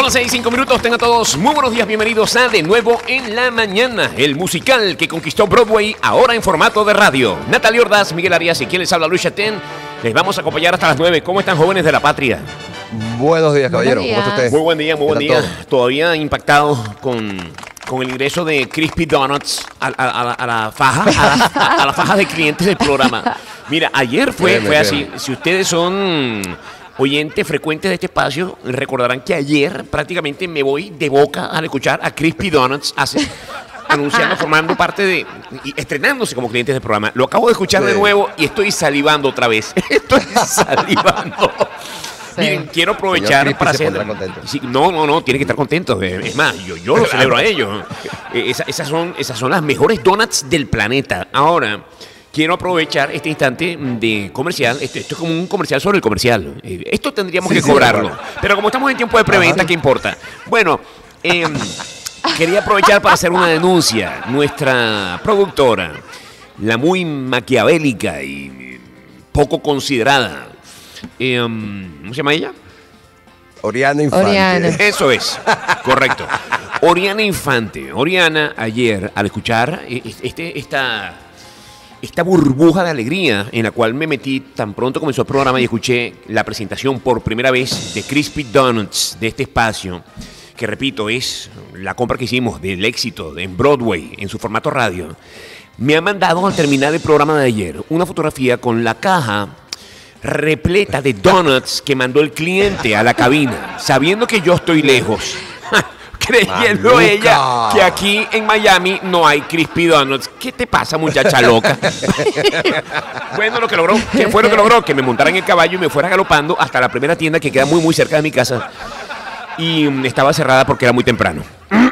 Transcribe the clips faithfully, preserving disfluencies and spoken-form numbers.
Son las seis y cinco minutos, tengan todos muy buenos días, bienvenidos a De Nuevo en la Mañana, el musical que conquistó Broadway, ahora en formato de radio. Natalia Ordaz, Miguel Arias y quien les habla, Luis Chatén. Les vamos a acompañar hasta las nueve. ¿Cómo están, jóvenes de la patria? Buenos días, caballero. Buenos días. ¿Cómo está usted? Muy buen día, muy buen día. Todo? Todavía impactado con, con el ingreso de Crispy Donuts a, a- a la, a la faja, a la, a la faja de clientes del programa. Mira, ayer fue, Créeme, fue así. créeme. Si ustedes son oyentes frecuentes de este espacio, recordarán que ayer prácticamente me voy de boca al escuchar a Crispy Donuts hace- anunciando, formando parte de, y estrenándose como clientes del programa. Lo acabo de escuchar de Sí. nuevo y estoy salivando otra vez. Estoy salivando. Miren, quiero aprovechar Señor Crispy para se hacer... pondrá contento. Sí, no, no, no, tiene que estar contento. Eh, Es más, yo, yo lo celebro a ellos. Eh, esa- esas, son, esas son las mejores donuts del planeta. Ahora, quiero aprovechar este instante de comercial. Esto, esto es como un comercial sobre el comercial. Eh, Esto tendríamos Sí, que sí, cobrarlo. bueno. Pero como estamos en tiempo de preventa, Ajá. ¿qué importa? Bueno, eh, quería aprovechar para hacer una denuncia. Nuestra productora, la muy maquiavélica y eh, poco considerada, eh, ¿cómo se llama ella? Oriana Infante. Oriana. Eso es, correcto. Oriana Infante. Oriana, ayer, al escuchar eh, este, esta, esta burbuja de alegría en la cual me metí tan pronto comenzó el programa y escuché la presentación por primera vez de Crispy Donuts, de este espacio, que repito, es la compra que hicimos del éxito en Broadway, en su formato radio, me ha mandado al terminar el programa de ayer una fotografía con la caja repleta de donuts que mandó el cliente a la cabina, sabiendo que yo estoy lejos. Creyendo Maluca. ella que aquí en Miami no hay Crispy Donuts. ¿Qué te pasa, muchacha loca? Bueno, lo que logró, ¿qué fue lo que logró? Que me montara en el caballo y me fuera galopando hasta la primera tienda que queda muy, muy cerca de mi casa. Y mm, estaba cerrada porque era muy temprano.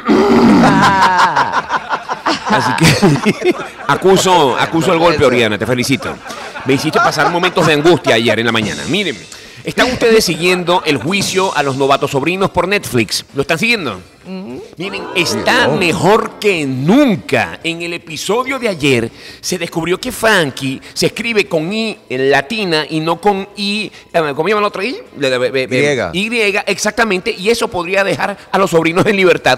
Así que acuso, acuso el golpe, Oriana, te felicito. Me hiciste pasar momentos de angustia ayer en la mañana. Miren, ¿están ustedes siguiendo el juicio a los novatos sobrinos por Netflix? ¿Lo están siguiendo? Miren, está no. mejor que nunca. En el episodio de ayer se descubrió que Frankie se escribe con I latina y no con I, eh, ¿cómo llaman la otra I? Le- le- le- le- Y. Y, exactamente, y eso podría dejar a los sobrinos en libertad.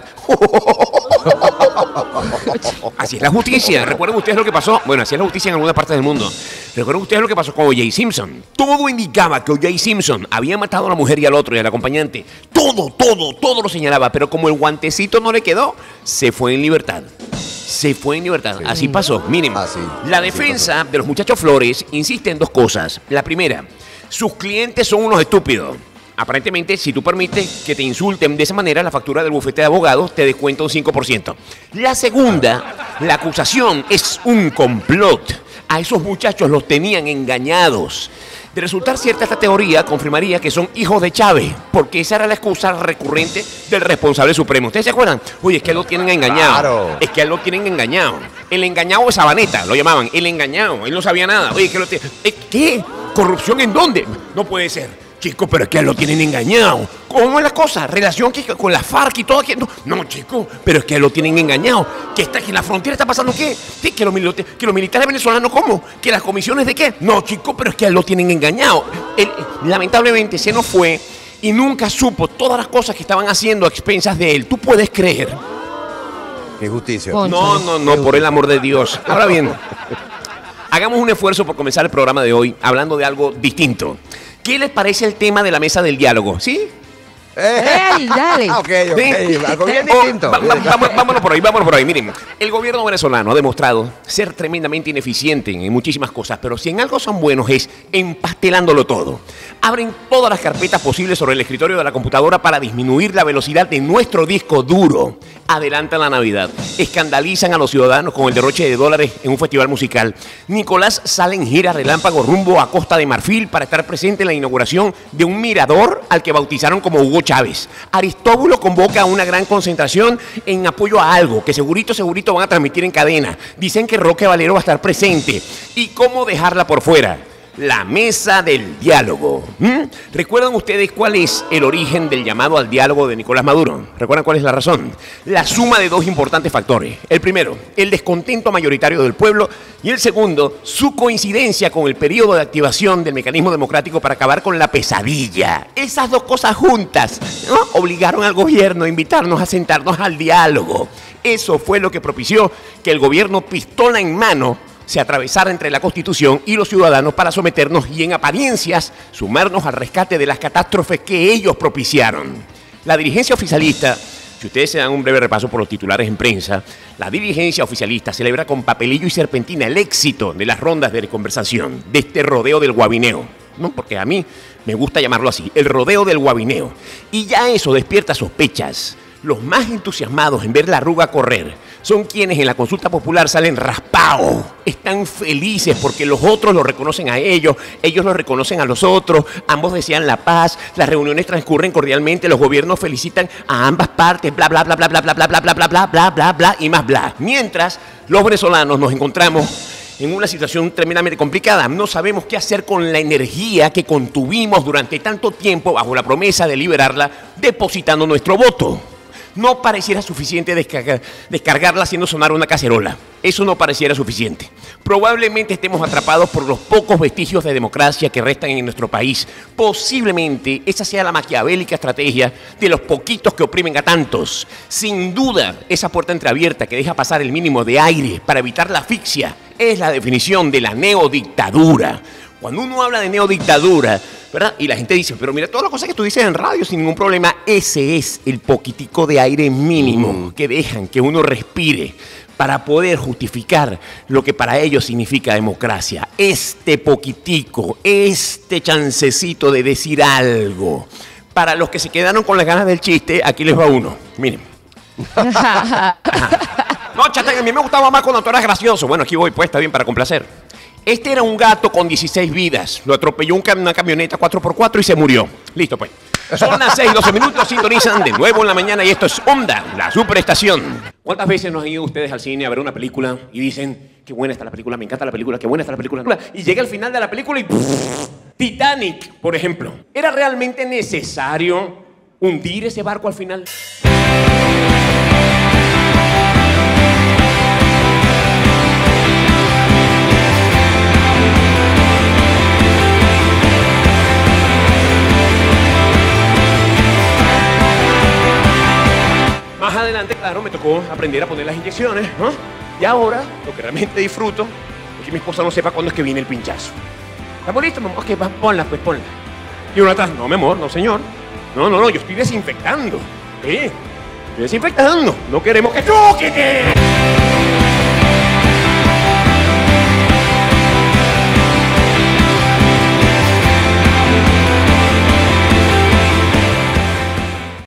Así es la justicia. ¿Recuerdan ustedes lo que pasó? Bueno, así es la justicia en algunas partes del mundo. ¿Recuerdan ustedes lo que pasó con O J Simpson? Todo indicaba que O J Simpson había matado a la mujer y al otro y al acompañante. Todo, todo, todo lo señalaba. Pero como el guantecito no le quedó, se fue en libertad. Se fue en libertad. Así pasó. Miren, Así, la así defensa de los muchachos Flores insiste en dos cosas. La primera, sus clientes son unos estúpidos. Aparentemente, si tú permites que te insulten de esa manera, la factura del bufete de abogados te descuenta un cinco por ciento. La segunda, la acusación es un complot. A esos muchachos los tenían engañados. De resultar cierta esta teoría, confirmaría que son hijos de Chávez, porque esa era la excusa recurrente del responsable supremo. ¿Ustedes se acuerdan? Oye, es que lo tienen engañado. Claro. Es que a él lo tienen engañado. El engañado de Sabaneta, lo llamaban. El engañado. Él no sabía nada. Oye, que lo tiene. ¿Qué? ¿Corrupción en dónde? No puede ser. Chico, pero es que a él lo tienen engañado. ¿Cómo es la cosa? ¿Relación que, con la FARC y todo aquí? No, no, chico, pero es que a él lo tienen engañado. ¿Que está, que en la frontera está pasando qué? ¿Sí? ¿Que, los milita- que los militares venezolanos cómo? ¿Que las comisiones de qué? No, chico, pero es que a él lo tienen engañado. Él, lamentablemente, se nos fue y nunca supo todas las cosas que estaban haciendo a expensas de él. ¿Tú puedes creer? Qué justicia. Con- No, no, no, por el amor de Dios. Ahora bien, hagamos un esfuerzo por comenzar el programa de hoy hablando de algo distinto. ¿Qué les parece el tema de la mesa del diálogo? ¿Sí? ¡Ey, dale! Ah, ok, ok. ¿Sí? Algo bien Oh, distinto. va- va- vamos- vámonos por ahí, vámonos por ahí. Miren, el gobierno venezolano ha demostrado ser tremendamente ineficiente en muchísimas cosas, pero si en algo son buenos es empastelándolo todo. Abren todas las carpetas posibles sobre el escritorio de la computadora para disminuir la velocidad de nuestro disco duro. Adelantan la Navidad. Escandalizan a los ciudadanos con el derroche de dólares en un festival musical. Nicolás sale en gira relámpago rumbo a Costa de Marfil para estar presente en la inauguración de un mirador al que bautizaron como Hugo Chávez. Aristóbulo convoca a una gran concentración en apoyo a algo que segurito, segurito van a transmitir en cadena. Dicen que Roque Valero va a estar presente. ¿Y cómo dejarla por fuera? la mesa del diálogo. ¿Mm? ¿Recuerdan ustedes cuál es el origen del llamado al diálogo de Nicolás Maduro? ¿Recuerdan cuál es la razón? La suma de dos importantes factores. El primero, el descontento mayoritario del pueblo, y el segundo, su coincidencia con el periodo de activación del mecanismo democrático para acabar con la pesadilla. Esas dos cosas juntas, ¿no?, obligaron al gobierno a invitarnos a sentarnos al diálogo. Eso fue lo que propició que el gobierno, pistola en mano, se atravesara entre la Constitución y los ciudadanos para someternos y, en apariencias, sumarnos al rescate de las catástrofes que ellos propiciaron. La dirigencia oficialista, si ustedes se dan un breve repaso por los titulares en prensa, la dirigencia oficialista celebra con papelillo y serpentina el éxito de las rondas de conversación, de este rodeo del guabineo, ¿no? Porque a mí me gusta llamarlo así, el rodeo del guabineo. Y ya eso despierta sospechas. Los más entusiasmados en ver la arruga correr son quienes en la consulta popular salen raspados. Están felices porque los otros lo reconocen a ellos, ellos lo reconocen a los otros, ambos desean la paz, las reuniones transcurren cordialmente, los gobiernos felicitan a ambas partes, bla, bla, bla, bla, bla, bla, bla, bla, bla, bla, bla, bla, bla, bla, y más bla. Mientras los venezolanos nos encontramos en una situación tremendamente complicada. No sabemos qué hacer con la energía que contuvimos durante tanto tiempo bajo la promesa de liberarla, depositando nuestro voto. No pareciera suficiente descargar, descargarla haciendo sonar una cacerola. Eso no pareciera suficiente. Probablemente estemos atrapados por los pocos vestigios de democracia que restan en nuestro país. Posiblemente esa sea la maquiavélica estrategia de los poquitos que oprimen a tantos. Sin duda, esa puerta entreabierta que deja pasar el mínimo de aire para evitar la asfixia es la definición de la neodictadura. Cuando uno habla de neodictadura, ¿verdad?, y la gente dice, pero mira todas las cosas que tú dices en radio sin ningún problema, ese es el poquitico de aire mínimo que dejan que uno respire para poder justificar lo que para ellos significa democracia. Este poquitico, este chancecito de decir algo. Para los que se quedaron con las ganas del chiste, aquí les va uno. Miren. No, chata, a mí me gustaba más cuando tú eras gracioso. Bueno, aquí voy, pues, está bien, para complacer. Este era un gato con dieciséis vidas. Lo atropelló una camioneta cuatro por cuatro y se murió. Listo, pues. Son las seis, doce minutos, sintonizan de nuevo en la mañana y esto es Onda, la superestación. ¿Cuántas veces no han ido ustedes al cine a ver una película y dicen, qué buena está la película, me encanta la película, qué buena está la película? Y llega el final de la película y... ¡pff! Titanic, por ejemplo. ¿Era realmente necesario hundir ese barco al final? Más adelante, claro, me tocó aprender a poner las inyecciones, ¿no? Y ahora, lo que realmente disfruto es que mi esposa no sepa cuándo es que viene el pinchazo. ¿Estamos listos, mamá? Ok, va, ponla, pues ponla. Y uno atrás, no, mi amor, no, señor. No, no, no, yo estoy desinfectando. ¿Eh? Estoy desinfectando. No queremos que choque.